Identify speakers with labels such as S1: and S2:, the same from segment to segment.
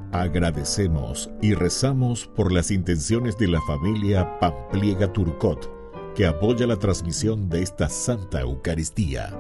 S1: Agradecemos y rezamos por las intenciones de la familia Pampliega Turcot, que apoya la transmisión de esta Santa Eucaristía.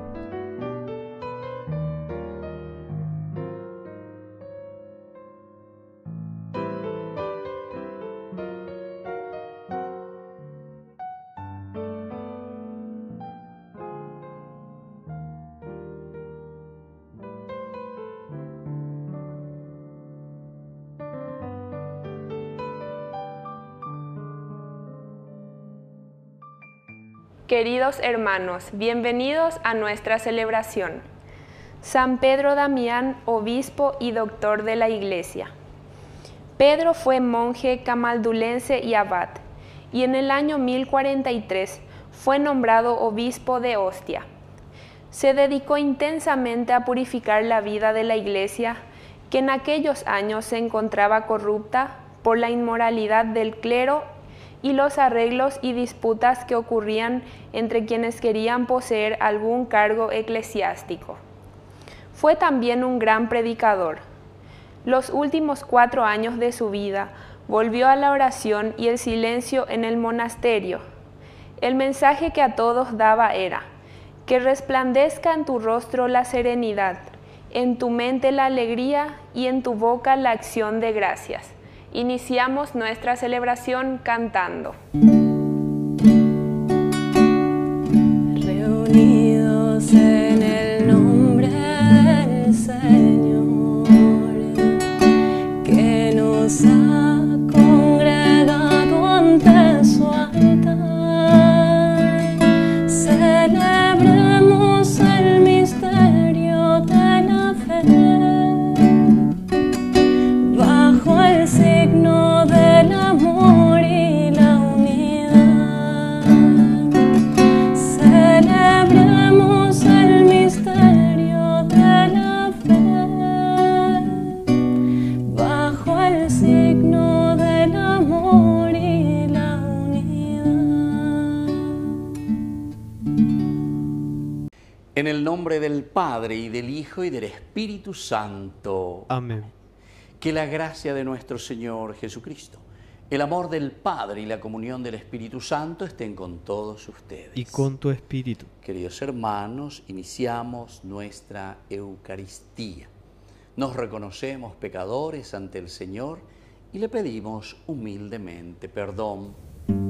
S2: Queridos hermanos, bienvenidos a nuestra celebración. San Pedro Damián, obispo y doctor de la Iglesia. Pedro fue monje camaldulense y abad, y en el año 1043 fue nombrado obispo de Ostia. Se dedicó intensamente a purificar la vida de la Iglesia, que en aquellos años se encontraba corrupta por la inmoralidad del clero y los arreglos y disputas que ocurrían entre quienes querían poseer algún cargo eclesiástico. Fue también un gran predicador. Los últimos 4 años de su vida volvió a la oración y el silencio en el monasterio. El mensaje que a todos daba era: que resplandezca en tu rostro la serenidad, en tu mente la alegría y en tu boca la acción de gracias. Iniciamos nuestra celebración cantando.
S3: Reunidos en el nombre del Señor, que nos ha congregado ante su altar, celebremos el misterio de la fe. Bajo el signo del amor y la unidad, celebremos el misterio de la fe. Bajo el signo del amor y la unidad.
S4: En el nombre del Padre, y del Hijo, y del Espíritu Santo.
S5: Amén.
S4: Que la gracia de nuestro Señor Jesucristo, el amor del Padre y la comunión del Espíritu Santo estén con todos ustedes.
S5: Y con tu espíritu.
S4: Queridos hermanos, iniciamos nuestra Eucaristía. Nos reconocemos pecadores ante el Señor y le pedimos humildemente perdón.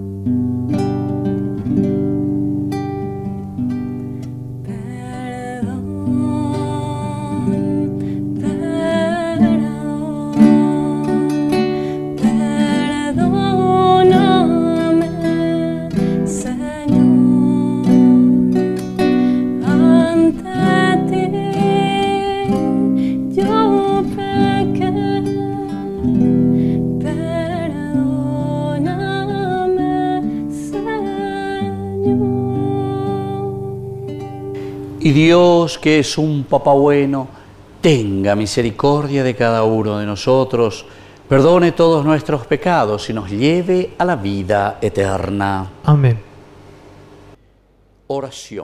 S4: Y Dios, que es un Papá bueno, tenga misericordia de cada uno de nosotros, perdone todos nuestros pecados y nos lleve a la vida eterna.
S5: Amén.
S4: Oración.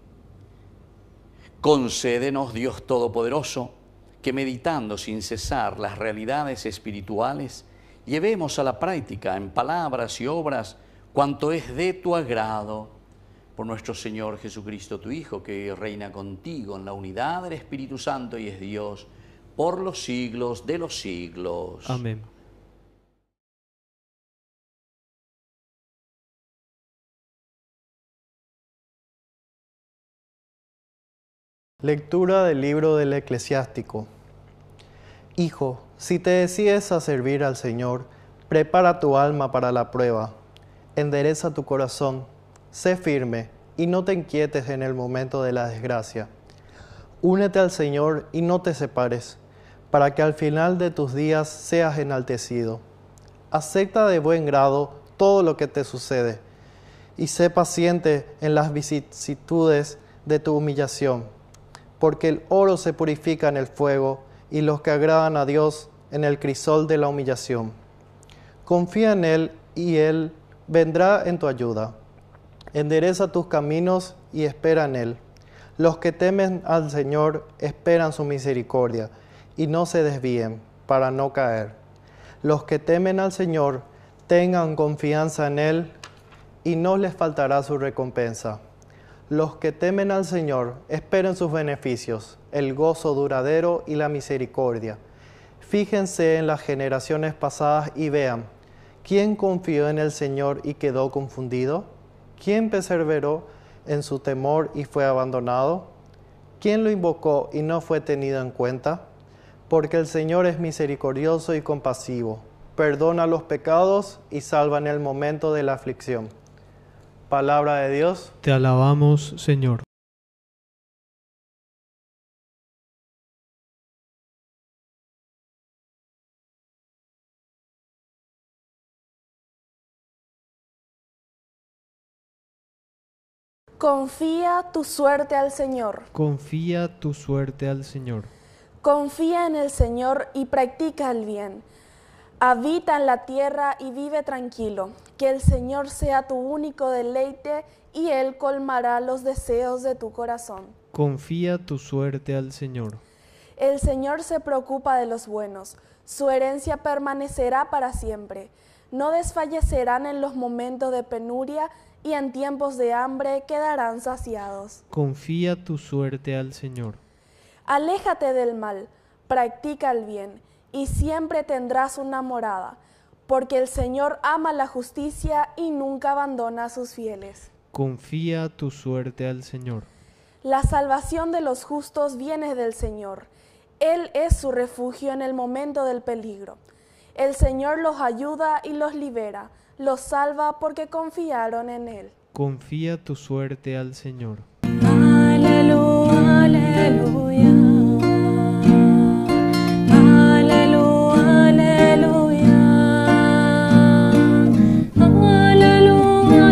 S4: Concédenos, Dios Todopoderoso, que meditando sin cesar las realidades espirituales, llevemos a la práctica en palabras y obras cuanto es de tu agrado. Por nuestro Señor Jesucristo, tu Hijo, que reina contigo en la unidad del Espíritu Santo y es Dios por los siglos de los siglos.
S5: Amén.
S6: Lectura del libro del Eclesiástico. Hijo, si te decides a servir al Señor, prepara tu alma para la prueba, endereza tu corazón, sé firme y no te inquietes en el momento de la desgracia. Únete al Señor y no te separes, para que al final de tus días seas enaltecido. Acepta de buen grado todo lo que te sucede y sé paciente en las vicisitudes de tu humillación, porque el oro se purifica en el fuego y los que agradan a Dios en el crisol de la humillación. Confía en Él y Él vendrá en tu ayuda. Endereza tus caminos y espera en Él. Los que temen al Señor esperan su misericordia y no se desvíen, para no caer. Los que temen al Señor tengan confianza en Él y no les faltará su recompensa. Los que temen al Señor esperen sus beneficios, el gozo duradero y la misericordia. Fíjense en las generaciones pasadas y vean, ¿quién confió en el Señor y quedó confundido? ¿Quién perseveró en su temor y fue abandonado? ¿Quién lo invocó y no fue tenido en cuenta? Porque el Señor es misericordioso y compasivo, perdona los pecados y salva en el momento de la aflicción. Palabra de Dios.
S5: Te alabamos, Señor.
S7: Confía tu suerte al Señor.
S5: Confía tu suerte al Señor.
S7: Confía en el Señor y practica el bien. Habita en la tierra y vive tranquilo. Que el Señor sea tu único deleite y Él colmará los deseos de tu corazón.
S5: Confía tu suerte al Señor.
S7: El Señor se preocupa de los buenos. Su herencia permanecerá para siempre. No desfallecerán en los momentos de penuria y en tiempos de hambre quedarán saciados.
S5: Confía tu suerte al Señor.
S7: Aléjate del mal, practica el bien, y siempre tendrás una morada, porque el Señor ama la justicia y nunca abandona a sus fieles.
S5: Confía tu suerte al Señor.
S7: La salvación de los justos viene del Señor. Él es su refugio en el momento del peligro. El Señor los ayuda y los libera, los salva porque confiaron en Él.
S5: Confía tu suerte al Señor.
S3: Aleluya, aleluya. Aleluya, aleluya. Aleluya,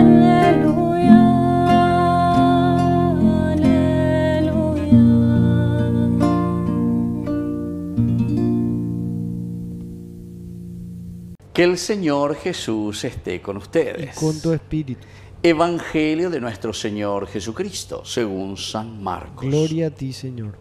S3: aleluya.
S4: Que el Señor Jesús esté con ustedes.
S5: Y con tu espíritu.
S4: Evangelio de nuestro Señor Jesucristo, según San Marcos.
S5: Gloria a ti, Señor.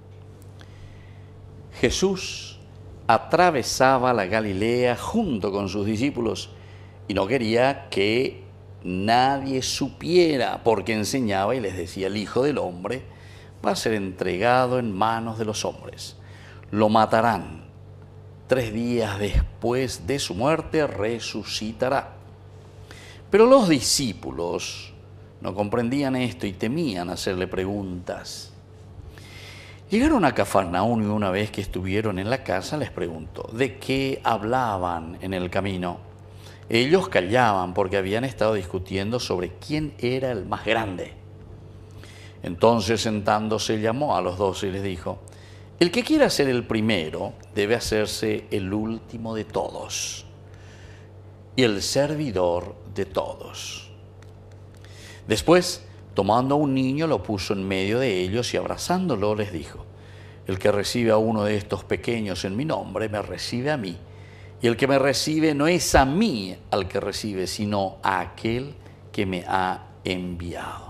S4: Jesús atravesaba la Galilea junto con sus discípulos y no quería que nadie supiera, porque enseñaba y les decía: el Hijo del Hombre va a ser entregado en manos de los hombres. Lo matarán. 3 días después de su muerte resucitará. Pero los discípulos no comprendían esto y temían hacerle preguntas. Llegaron a Cafarnaúm y una vez que estuvieron en la casa les preguntó: ¿de qué hablaban en el camino? Ellos callaban porque habían estado discutiendo sobre quién era el más grande. Entonces, sentándose, llamó a los 12 y les dijo: el que quiera ser el primero debe hacerse el último de todos y el servidor de todos. Después, tomando a un niño, lo puso en medio de ellos y abrazándolo les dijo: el que recibe a uno de estos pequeños en mi nombre, me recibe a mí. Y el que me recibe no es a mí al que recibe, sino a aquel que me ha enviado.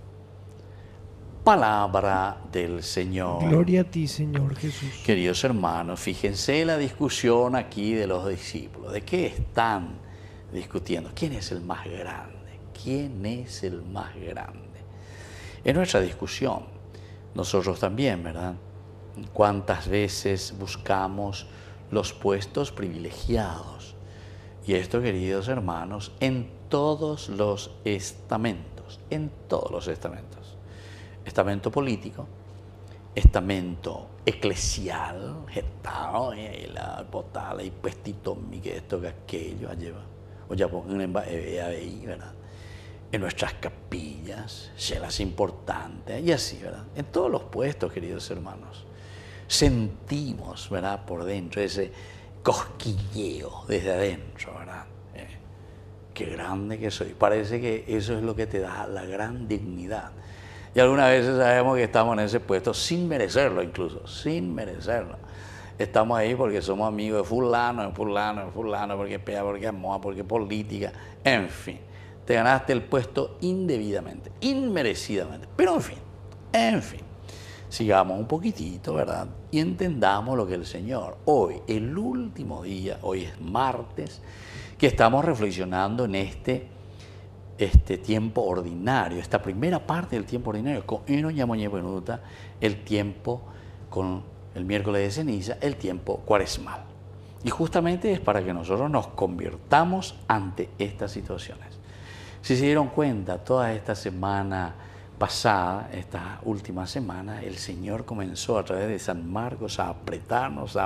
S4: Palabra del Señor.
S5: Gloria a ti, Señor Jesús.
S4: Queridos hermanos, fíjense la discusión aquí de los discípulos. ¿De qué están discutiendo? ¿Quién es el más grande? ¿Quién es el más grande? En nuestra discusión, nosotros también, ¿verdad? ¿Cuántas veces buscamos los puestos privilegiados? Y esto, queridos hermanos, en todos los estamentos, en todos los estamentos. Estamento político, estamento eclesial, Estado, y la potala, y puestito, que esto, que aquello, lleva, o ya ponen ahí, ¿verdad? En nuestras capillas, celas importantes, y así, ¿verdad? En todos los puestos, queridos hermanos, sentimos, ¿verdad? Por dentro ese cosquilleo desde adentro, ¿verdad? Qué grande que soy. Parece que eso es lo que te da la gran dignidad. Y algunas veces sabemos que estamos en ese puesto sin merecerlo, incluso, sin merecerlo. Estamos ahí porque somos amigos de fulano, porque pega, porque amoa, porque política, en fin. Te ganaste el puesto indebidamente, inmerecidamente, pero en fin. sigamos un poquitito, ¿verdad? Y entendamos lo que el Señor, hoy, el último día, hoy es martes, que estamos reflexionando en este tiempo ordinario, esta primera parte del tiempo ordinario, con el tiempo con el miércoles de ceniza, el tiempo cuaresmal. Y justamente es para que nosotros nos convirtamos ante estas situaciones. Si se dieron cuenta, toda esta semana pasada, esta última semana, el Señor comenzó a través de San Marcos a apretarnos,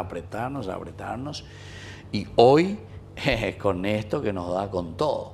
S4: y hoy con esto que nos da con todo.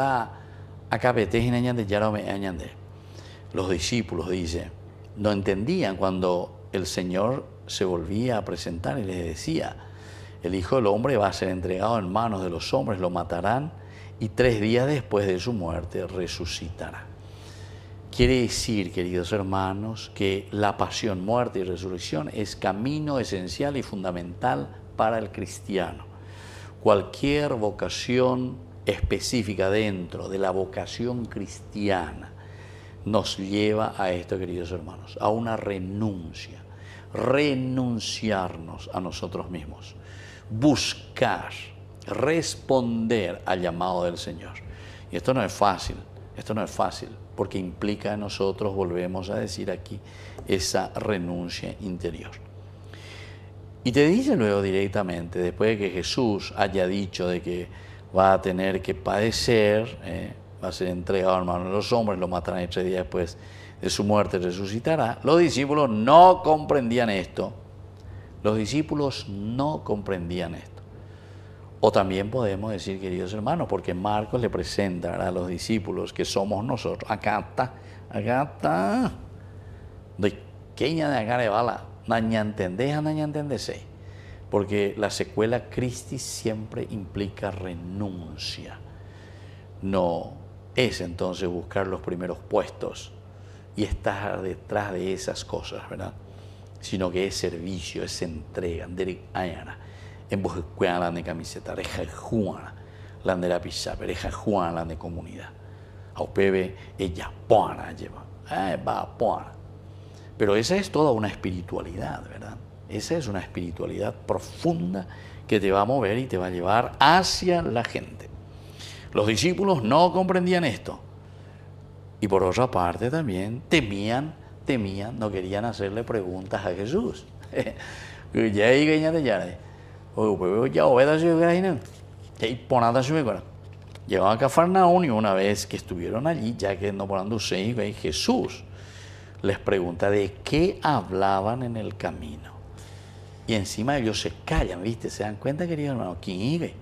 S4: Los discípulos, dice, no entendían cuando el Señor se volvía a presentar y les decía: el Hijo del Hombre va a ser entregado en manos de los hombres, lo matarán y 3 días después de su muerte resucitará. Quiere decir, queridos hermanos, que la pasión, muerte y resurrección es camino esencial y fundamental para el cristiano. Cualquier vocación específica dentro de la vocación cristiana nos lleva a esto, queridos hermanos, a una renuncia, renunciarnos a nosotros mismos, buscar, responder al llamado del Señor. Y esto no es fácil, porque implica en nosotros, volvemos a decir aquí, esa renuncia interior. Y te dice luego directamente, después de que Jesús haya dicho de que va a tener que padecer, va a ser entregado en manos de los hombres, lo matarán y 3 días después de su muerte resucitará, los discípulos no comprendían esto. Los discípulos no comprendían esto. O también podemos decir, queridos hermanos, porque Marcos le presenta a los discípulos que somos nosotros. Acá está. De queña de acá de bala. Naña entendese. Porque la secuela Christi siempre implica renuncia. No es entonces buscar los primeros puestos y estar detrás de esas cosas, ¿verdad? Sino que es servicio, es entrega. En vos la de camiseta, reja juana, la de la pizza, reja juana, la de comunidad. A upebe, ella pona lleva, va pona. Pero esa es toda una espiritualidad, ¿verdad? Esa es una espiritualidad profunda que te va a mover y te va a llevar hacia la gente. Los discípulos no comprendían esto. Y por otra parte también temían, no querían hacerle preguntas a Jesús. Llegaban a Cafarnaún y una vez que estuvieron allí, ya que no podían decir, Jesús les pregunta de qué hablaban en el camino. Y encima ellos se callan, ¿viste? Se dan cuenta, queridos hermanos, ¿quién iba?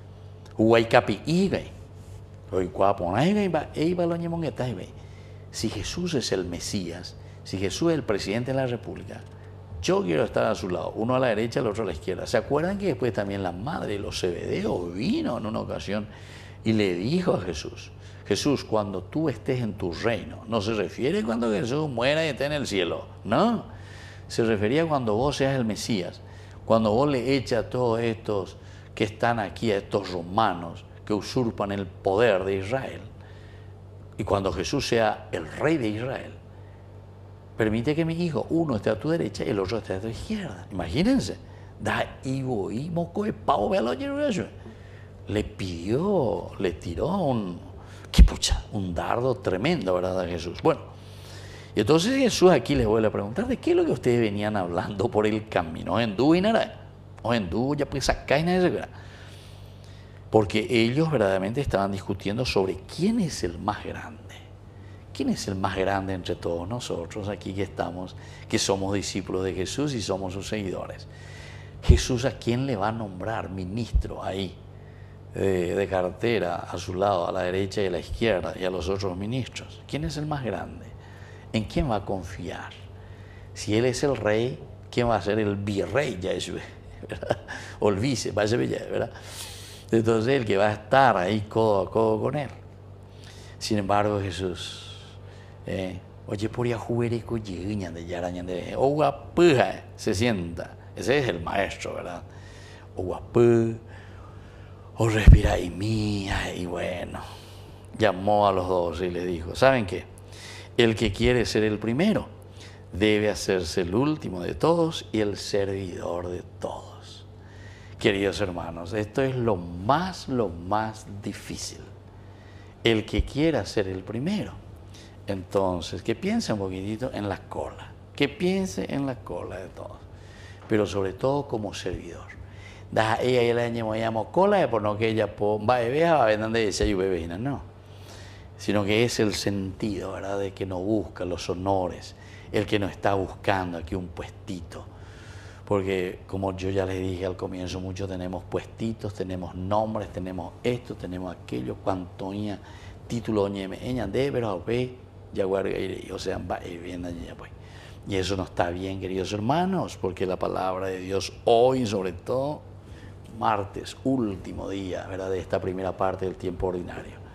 S4: Si Jesús es el Mesías, si Jesús es el presidente de la República, yo quiero estar a su lado, uno a la derecha, el otro a la izquierda. ¿Se acuerdan que después también la madre de los Zebedeos vino en una ocasión y le dijo a Jesús: Jesús, cuando tú estés en tu reino, no se refiere cuando Jesús muera y esté en el cielo, no, se refería cuando vos seas el Mesías, cuando vos le eches a todos estos que están aquí, a estos romanos que usurpan el poder de Israel, y cuando Jesús sea el rey de Israel, permite que mi hijo, uno esté a tu derecha y el otro esté a tu izquierda. Imagínense. Le pidió, le tiró un dardo tremendo, ¿verdad, a Jesús? Bueno, y entonces Jesús aquí les vuelve a preguntar: ¿de qué es lo que ustedes venían hablando por el camino? Porque ellos verdaderamente estaban discutiendo sobre quién es el más grande. ¿Quién es el más grande entre todos nosotros aquí que estamos, que somos discípulos de Jesús y somos sus seguidores? Jesús, ¿a quién le va a nombrar ministro ahí, de cartera, a su lado, a la derecha y a la izquierda, y a los otros ministros? ¿Quién es el más grande? ¿En quién va a confiar? Si él es el rey, ¿quién va a ser el virrey? Ya es, ¿verdad? O el vice, ¿verdad? Entonces el que va a estar ahí codo a codo con él. Sin embargo, Jesús, oye, por ya juberico lleguña de yaraña de o guapuja, se sienta. Ese es el maestro, ¿verdad? O guapu, o respira y mía, y bueno, llamó a los dos y les dijo: ¿saben qué? El que quiere ser el primero debe hacerse el último de todos y el servidor de todos. Queridos hermanos, esto es lo más difícil. El que quiera ser el primero. Entonces, que piense un poquitito en la cola. Que piense en la cola de todos. Pero sobre todo como servidor. Da ella y el año me llamo cola de por no que ella va a beber, va a vender de ese bebé, no. Sino que es el sentido, ¿verdad?, de que no busca los honores, el que no está buscando aquí un puestito. Porque como yo ya les dije al comienzo, muchos tenemos puestitos, tenemos nombres, tenemos esto, tenemos aquello, cuanto título ella de pero o sea, va bien allá pues. Y eso no está bien, queridos hermanos, porque la palabra de Dios hoy, sobre todo martes, último día, ¿verdad?, de esta primera parte del tiempo ordinario.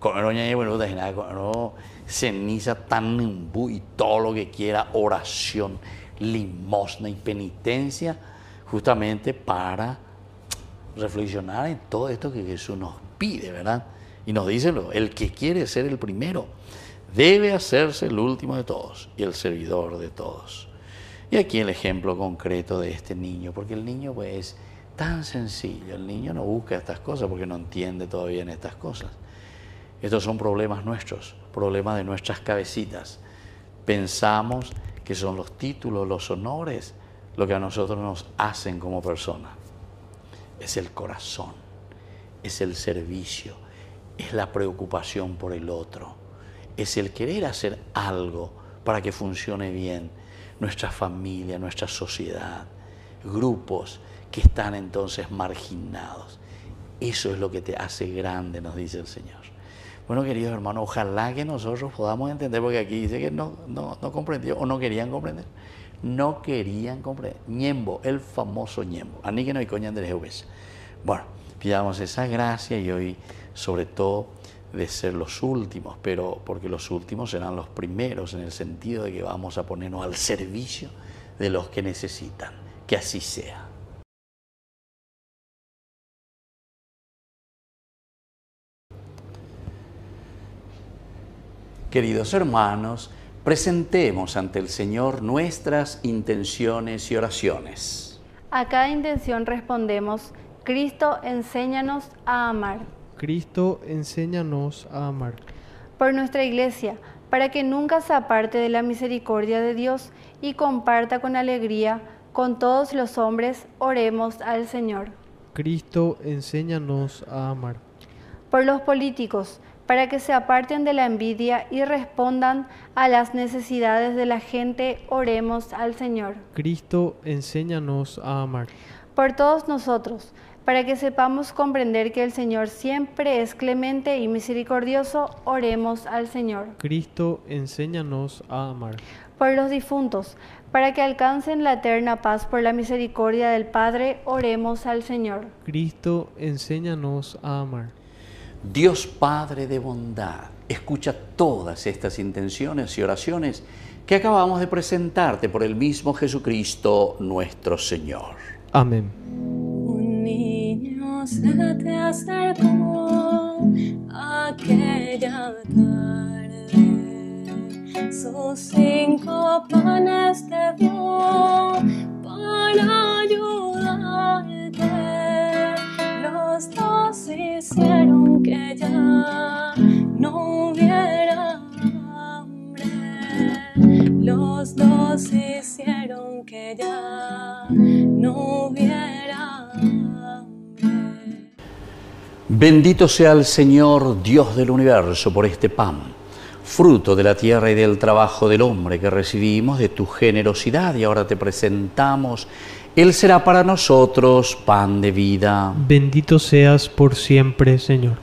S4: Ceniza tan y todo lo que quiera, oración, limosna y penitencia, justamente para reflexionar en todo esto que Jesús nos pide, ¿verdad? Y nos dice, el que quiere ser el primero debe hacerse el último de todos y el servidor de todos. Y aquí el ejemplo concreto de este niño, porque el niño pues es tan sencillo, el niño no busca estas cosas porque no entiende todavía en estas cosas. Estos son problemas nuestros, problemas de nuestras cabecitas. Pensamos que son los títulos, los honores, lo que a nosotros nos hacen como personas. Es el corazón, es el servicio, es la preocupación por el otro, es el querer hacer algo para que funcione bien nuestra familia, nuestra sociedad, grupos que están entonces marginados. Eso es lo que te hace grande, nos dice el Señor. Bueno, queridos hermanos, ojalá que nosotros podamos entender, porque aquí dice que no comprendió o no querían comprender. No querían comprender. Ñembo, el famoso Ñembo. Ani que no hay coña Andrés Eubes. Bueno, pidamos esa gracia y hoy, sobre todo, de ser los últimos, pero porque los últimos serán los primeros en el sentido de que vamos a ponernos al servicio de los que necesitan. Que así sea. Queridos hermanos, presentemos ante el Señor nuestras intenciones y oraciones.
S3: A cada intención respondemos: Cristo, enséñanos a amar.
S5: Cristo, enséñanos a amar.
S3: Por nuestra Iglesia, para que nunca se aparte de la misericordia de Dios y comparta con alegría con todos los hombres, oremos al Señor.
S5: Cristo, enséñanos a amar.
S3: Por los políticos, para que se aparten de la envidia y respondan a las necesidades de la gente, oremos al Señor.
S5: Cristo, enséñanos a amar.
S3: Por todos nosotros, para que sepamos comprender que el Señor siempre es clemente y misericordioso, oremos al Señor.
S5: Cristo, enséñanos a amar.
S3: Por los difuntos, para que alcancen la eterna paz por la misericordia del Padre, oremos al Señor.
S5: Cristo, enséñanos a amar.
S4: Dios Padre de bondad, escucha todas estas intenciones y oraciones que acabamos de presentarte por el mismo Jesucristo nuestro Señor.
S5: Amén.
S3: Un niño se te acercó aquella tarde, sus 5 panes te dio para ayudarte. Los 2 hicieron que ya no hubiera hambre. Los 2 hicieron que ya no hubiera hambre.
S4: Bendito sea el Señor, Dios del universo, por este pan, fruto de la tierra y del trabajo del hombre que recibimos de tu generosidad, y ahora te presentamos. Él será para nosotros pan de vida.
S5: Bendito seas por siempre, Señor.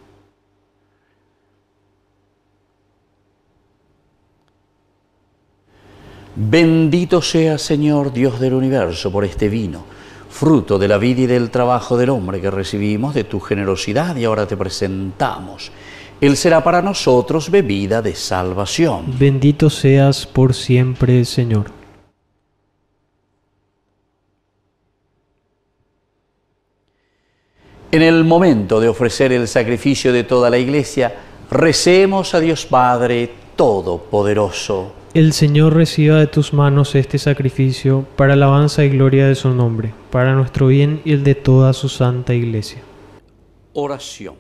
S4: Bendito sea, Señor, Dios del universo, por este vino, fruto de la vida y del trabajo del hombre que recibimos de tu generosidad, y ahora te presentamos. Él será para nosotros bebida de salvación.
S5: Bendito seas por siempre, Señor.
S4: En el momento de ofrecer el sacrificio de toda la Iglesia, recemos a Dios Padre Todopoderoso.
S5: El Señor reciba de tus manos este sacrificio para alabanza y gloria de su nombre, para nuestro bien y el de toda su santa Iglesia.
S4: Oración.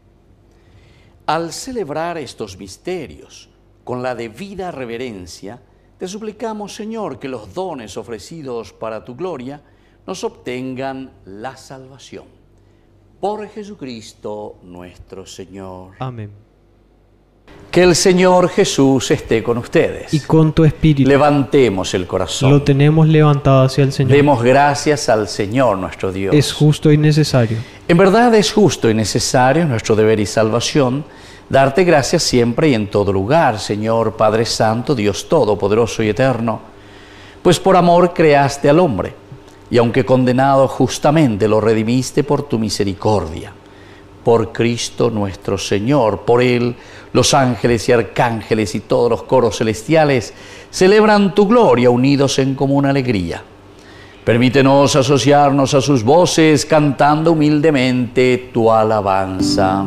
S4: Al celebrar estos misterios con la debida reverencia, te suplicamos, Señor, que los dones ofrecidos para tu gloria nos obtengan la salvación. Por Jesucristo nuestro Señor.
S5: Amén.
S4: Que el Señor Jesús esté con ustedes.
S5: Y con tu espíritu.
S4: Levantemos el corazón.
S5: Lo tenemos levantado hacia el Señor.
S4: Demos gracias al Señor nuestro Dios.
S5: Es justo y necesario.
S4: En verdad es justo y necesario, nuestro deber y salvación, darte gracias siempre y en todo lugar, Señor Padre Santo, Dios Todopoderoso y Eterno, pues por amor creaste al hombre, y aunque condenado justamente lo redimiste por tu misericordia. Por Cristo nuestro Señor, por Él, los ángeles y arcángeles y todos los coros celestiales celebran tu gloria unidos en común alegría. Permítenos asociarnos a sus voces cantando humildemente tu alabanza.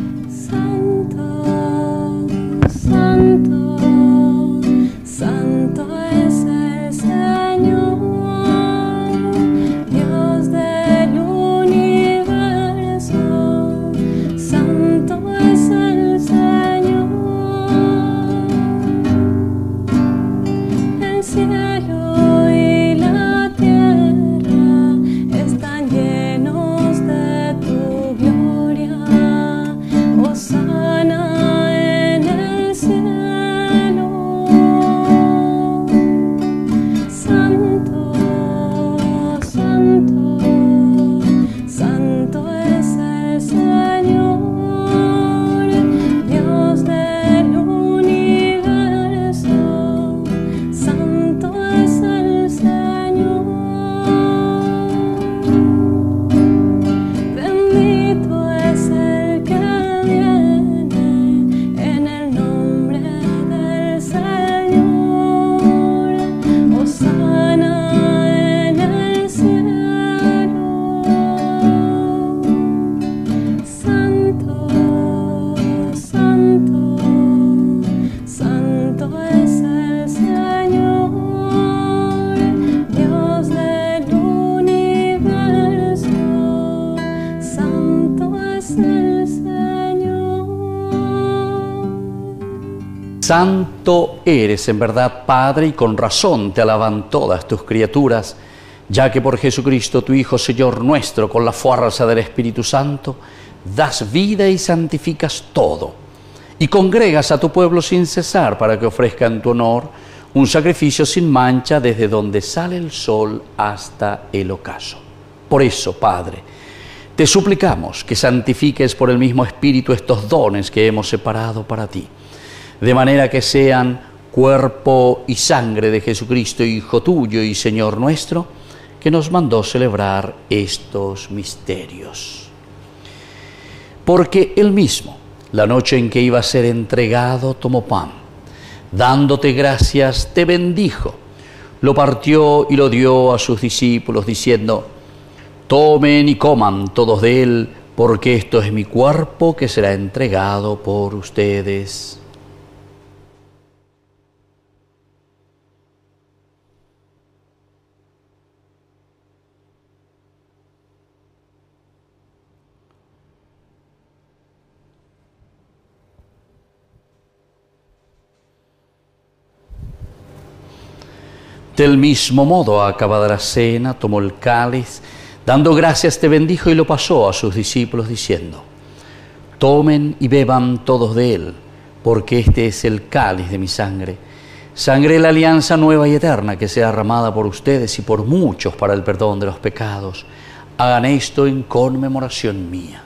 S8: Santo, santo, santo es el Señor, Dios del universo. Santo es el Señor, el cielo y la tierra están llenos de tu gloria. Hosana en el cielo. Santo, santo, santo es el Señor, Dios del universo. Santo es el Señor. Bendito es el que viene en el nombre del Señor. Hosana en el cielo. Santo, santo, santo es el Señor, Dios del universo. Santo es el Señor.
S4: Santo eres en verdad, Padre, y con razón te alaban todas tus criaturas, ya que por Jesucristo tu Hijo, Señor nuestro, con la fuerza del Espíritu Santo, das vida y santificas todo, y congregas a tu pueblo sin cesar para que ofrezca en tu honor un sacrificio sin mancha desde donde sale el sol hasta el ocaso. Por eso, Padre, te suplicamos que santifiques por el mismo Espíritu estos dones que hemos separado para ti, de manera que sean cuerpo y sangre de Jesucristo, Hijo tuyo y Señor nuestro, que nos mandó celebrar estos misterios. Porque Él mismo, la noche en que iba a ser entregado, tomó pan, dándote gracias, te bendijo, lo partió y lo dio a sus discípulos, diciendo: tomen y coman todos de él, porque esto es mi cuerpo que será entregado por ustedes. Del mismo modo, acabada la cena, tomó el cáliz, dando gracias te bendijo y lo pasó a sus discípulos diciendo: tomen y beban todos de él, porque este es el cáliz de mi sangre, sangre de la alianza nueva y eterna que sea derramada por ustedes y por muchos para el perdón de los pecados. Hagan esto en conmemoración mía.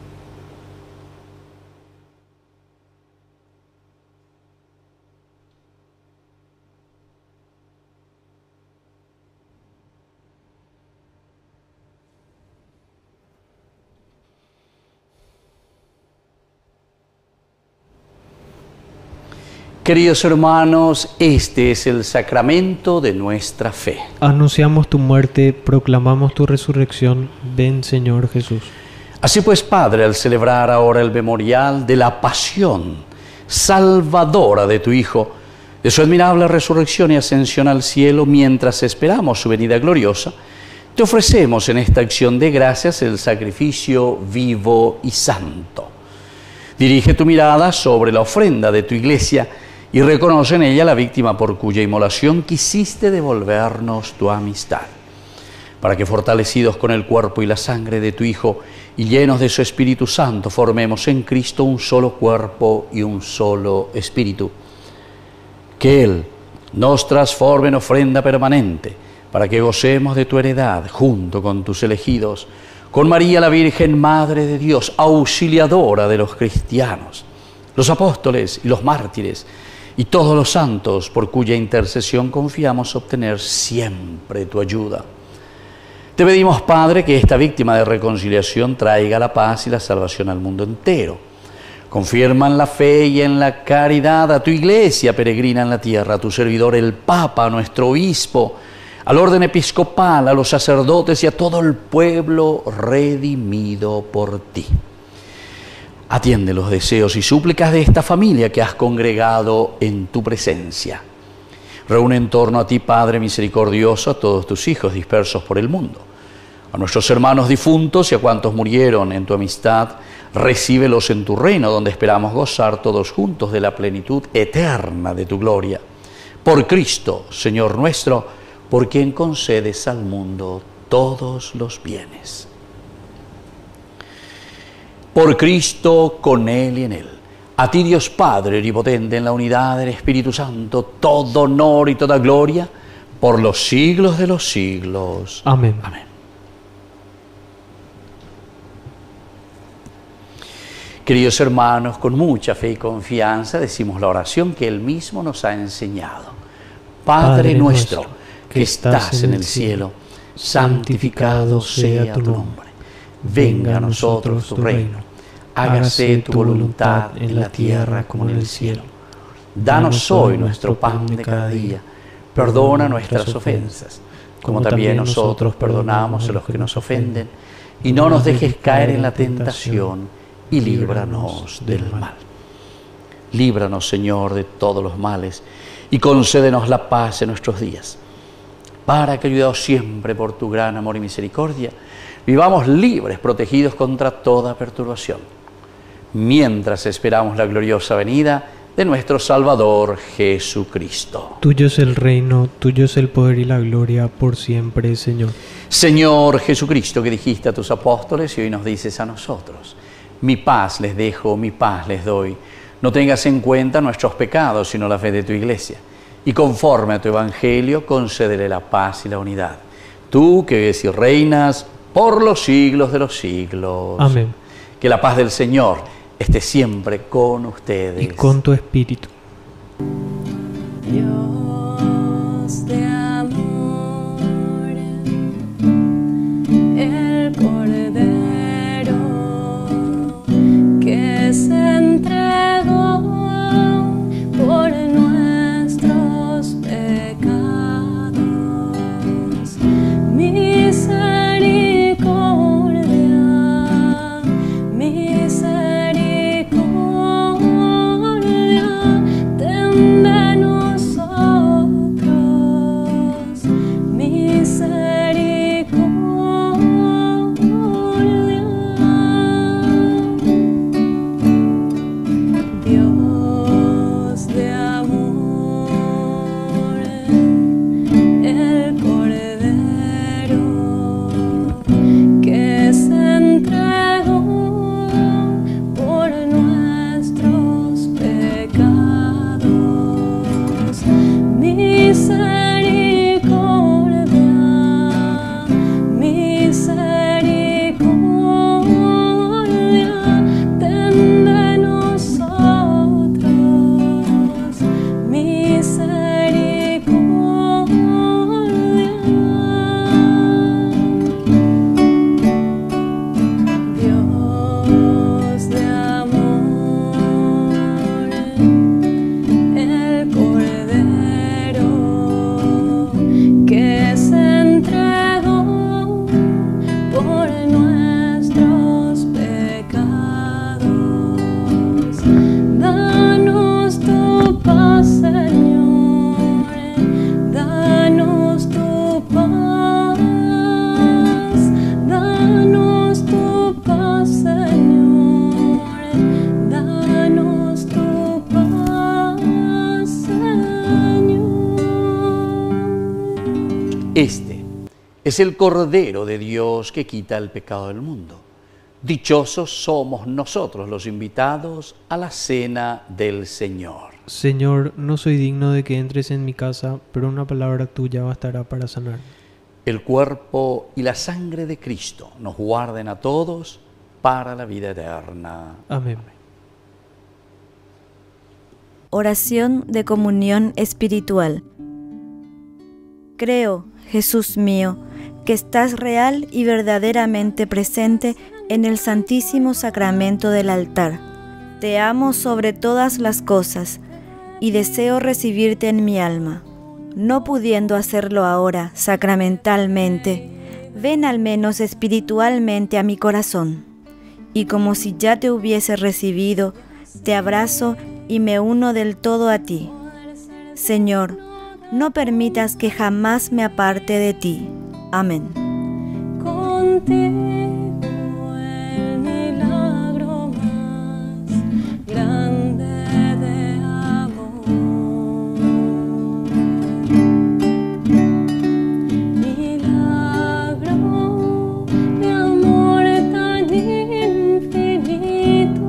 S4: Queridos hermanos, este es el sacramento de nuestra fe.
S5: Anunciamos tu muerte, proclamamos tu resurrección. Ven, Señor Jesús.
S4: Así pues, Padre, al celebrar ahora el memorial de la pasión salvadora de tu Hijo, de su admirable resurrección y ascensión al cielo, mientras esperamos su venida gloriosa, te ofrecemos en esta acción de gracias el sacrificio vivo y santo. Dirige tu mirada sobre la ofrenda de tu iglesia y reconoce en ella la víctima por cuya inmolación quisiste devolvernos tu amistad, para que fortalecidos con el cuerpo y la sangre de tu Hijo y llenos de su Espíritu Santo, formemos en Cristo un solo cuerpo y un solo espíritu. Que Él nos transforme en ofrenda permanente, para que gocemos de tu heredad junto con tus elegidos, con María la Virgen, Madre de Dios, auxiliadora de los cristianos, los apóstoles y los mártires, y todos los santos, por cuya intercesión confiamos obtener siempre tu ayuda. Te pedimos, Padre, que esta víctima de reconciliación traiga la paz y la salvación al mundo entero. Confirma en la fe y en la caridad a tu iglesia peregrina en la tierra, a tu servidor el Papa, a nuestro obispo, al orden episcopal, a los sacerdotes y a todo el pueblo redimido por ti. Atiende los deseos y súplicas de esta familia que has congregado en tu presencia. Reúne en torno a ti, Padre misericordioso, a todos tus hijos dispersos por el mundo. A nuestros hermanos difuntos y a cuantos murieron en tu amistad, recíbelos en tu reino, donde esperamos gozar todos juntos de la plenitud eterna de tu gloria. Por Cristo, Señor nuestro, por quien concedes al mundo todos los bienes. Por Cristo, con Él y en Él. A ti, Dios Padre omnipotente, en la unidad del Espíritu Santo, todo honor y toda gloria, por los siglos de los siglos.
S5: Amén.
S4: Amén. Queridos hermanos, con mucha fe y confianza decimos la oración que Él mismo nos ha enseñado. Padre nuestro, que estás en el cielo, santificado sea tu nombre. Venga a nosotros tu reino. Hágase tu voluntad en la tierra como en el cielo. Danos hoy nuestro pan de cada día. Perdona nuestras ofensas, como también nosotros perdonamos a los que nos ofenden. Y no nos dejes caer en la tentación, y líbranos del mal. Líbranos, Señor, de todos los males, y concédenos la paz en nuestros días, para que, ayudados siempre por tu gran amor y misericordia, vivamos libres, protegidos contra toda perturbación, mientras esperamos la gloriosa venida de nuestro Salvador Jesucristo.
S5: Tuyo es el reino, tuyo es el poder y la gloria por siempre, Señor.
S4: Señor Jesucristo, que dijiste a tus apóstoles y hoy nos dices a nosotros: mi paz les dejo, mi paz les doy. No tengas en cuenta nuestros pecados, sino la fe de tu iglesia. Y conforme a tu evangelio, concédele la paz y la unidad. Tú que vives y reinas por los siglos de los siglos.
S5: Amén.
S4: Que la paz del Señor esté siempre con ustedes.
S5: Y con tu espíritu.
S8: Dios de amor, el Cordero que se entregó por nuestros pecados, misericordia, misericordia, ten de nosotros, misericordia. Dios de amor, el Cordero que se entregó por nuestros pecados, misericordia, misericordia, ten de nosotros, misericordia. Dios de amor, el Cordero que se entregó por nuestros pecados, danos tu paz, Señor.
S4: Es el Cordero de Dios que quita el pecado del mundo. Dichosos somos nosotros los invitados a la cena del Señor.
S5: Señor, no soy digno de que entres en mi casa, pero una palabra tuya bastará para sanar.
S4: El cuerpo y la sangre de Cristo nos guarden a todos para la vida eterna.
S5: Amén.
S9: Oración de comunión espiritual. Creo, Jesús mío, que estás real y verdaderamente presente en el Santísimo Sacramento del altar. Te amo sobre todas las cosas y deseo recibirte en mi alma. No pudiendo hacerlo ahora sacramentalmente, ven al menos espiritualmente a mi corazón. Y como si ya te hubiese recibido, te abrazo y me uno del todo a ti. Señor, no permitas que jamás me aparte de ti. Amén.
S8: Contigo el milagro más grande de amor. Milagro de amor tan infinito,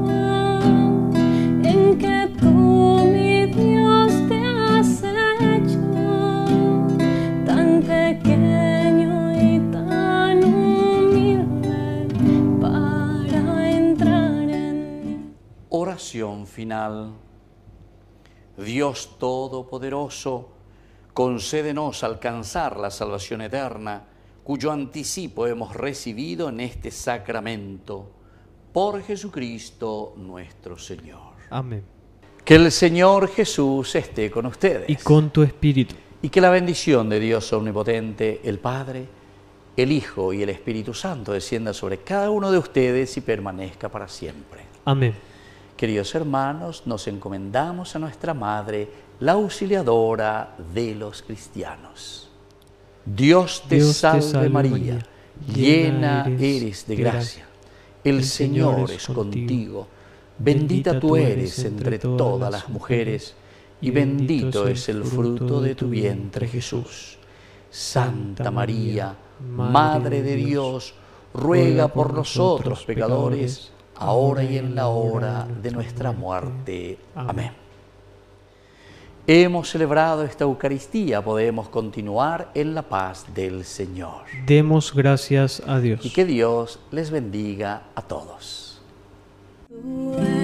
S8: en que tú, mi Dios, te has hecho tan pequeño y tan humilde para entrar en mí.
S4: Oración final. Dios Todopoderoso, concédenos alcanzar la salvación eterna, cuyo anticipo hemos recibido en este sacramento. Por Jesucristo nuestro Señor.
S5: Amén.
S4: Que el Señor Jesús esté con ustedes.
S5: Y con tu espíritu.
S4: Y que la bendición de Dios Omnipotente, el Padre, el Hijo y el Espíritu Santo descienda sobre cada uno de ustedes y permanezca para siempre.
S5: Amén.
S4: Queridos hermanos, nos encomendamos a nuestra Madre, la auxiliadora de los cristianos. Dios te salve María, llena eres de gracia. El Señor es contigo. Bendita tú eres entre todas las mujeres, y bendito es el fruto de tu vientre, Jesús. Santa María, Madre de Dios, ruega por nosotros pecadores, ahora y en la hora de nuestra muerte. Amén. Hemos celebrado esta Eucaristía, podemos continuar en la paz del Señor.
S5: Demos gracias a Dios.
S4: Y que Dios les bendiga a todos.
S8: Tú